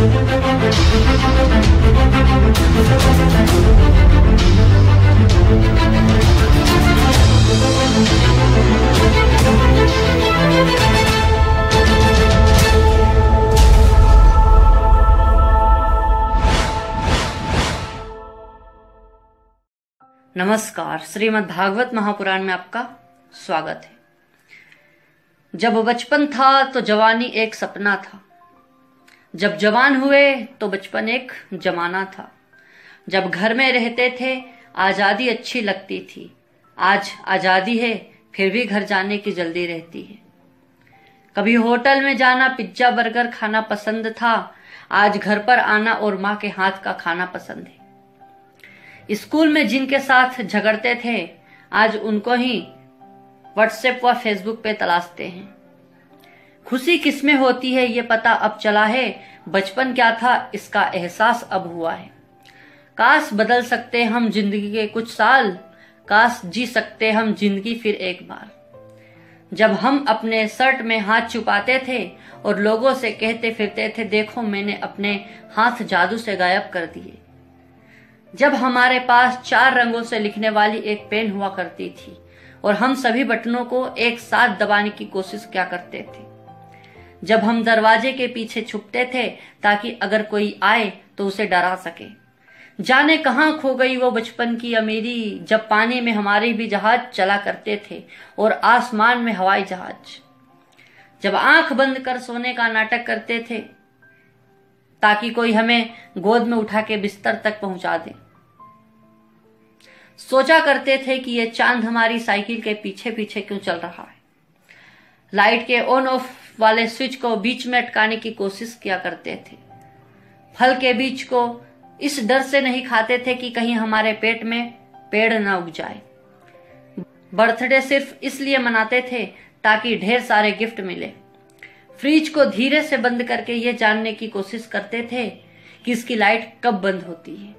नमस्कार। श्रीमद् भागवत महापुराण में आपका स्वागत है। जब बचपन था तो जवानी एक सपना था, जब जवान हुए तो बचपन एक जमाना था। जब घर में रहते थे आज़ादी अच्छी लगती थी, आज आज़ादी है फिर भी घर जाने की जल्दी रहती है। कभी होटल में जाना पिज्जा बर्गर खाना पसंद था, आज घर पर आना और माँ के हाथ का खाना पसंद है। स्कूल में जिनके साथ झगड़ते थे आज उनको ही व्हाट्सएप व फेसबुक पे तलाशते हैं। खुशी किसमें होती है ये पता अब चला है, बचपन क्या था इसका एहसास अब हुआ है। काश बदल सकते हम जिंदगी के कुछ साल, काश जी सकते हम जिंदगी फिर एक बार। जब हम अपने शर्ट में हाथ छुपाते थे और लोगों से कहते फिरते थे देखो मैंने अपने हाथ जादू से गायब कर दिए। जब हमारे पास 4 रंगों से लिखने वाली एक पेन हुआ करती थी और हम सभी बटनों को एक साथ दबाने की कोशिश क्या करते थे। जब हम दरवाजे के पीछे छुपते थे ताकि अगर कोई आए तो उसे डरा सके। जाने कहां खो गई वो बचपन की अमीरी, जब पानी में हमारे भी जहाज चला करते थे और आसमान में हवाई जहाज। जब आंख बंद कर सोने का नाटक करते थे ताकि कोई हमें गोद में उठा के बिस्तर तक पहुंचा दे। सोचा करते थे कि ये चांद हमारी साइकिल के पीछे पीछे क्यों चल रहा है। लाइट के ऑन ऑफ वाले स्विच को बीच में अटकाने की कोशिश किया करते थे। फल के बीज को इस डर से नहीं खाते थे कि कहीं हमारे पेट में पेड़ न उग जाए। बर्थडे सिर्फ इसलिए मनाते थे ताकि ढेर सारे गिफ्ट मिले। फ्रिज को धीरे से बंद करके ये जानने की कोशिश करते थे कि इसकी लाइट कब बंद होती है।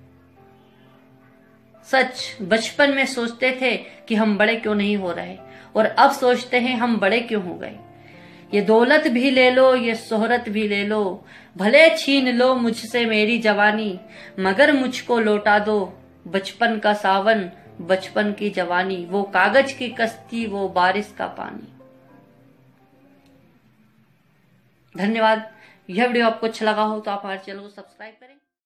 सच बचपन में सोचते थे कि हम बड़े क्यों नहीं हो रहे और अब सोचते हैं हम बड़े क्यों हो गए। ये दौलत भी ले लो ये शोहरत भी ले लो, भले छीन लो मुझसे मेरी जवानी, मगर मुझको लौटा दो बचपन का सावन बचपन की जवानी, वो कागज की कश्ती वो बारिश का पानी। धन्यवाद। यह वीडियो आपको अच्छा लगा हो तो आप हमारे चैनल को सब्सक्राइब करें।